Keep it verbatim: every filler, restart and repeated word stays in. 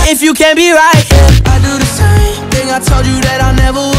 if you can't be right. Yeah. I do the same thing, I told you that I never would.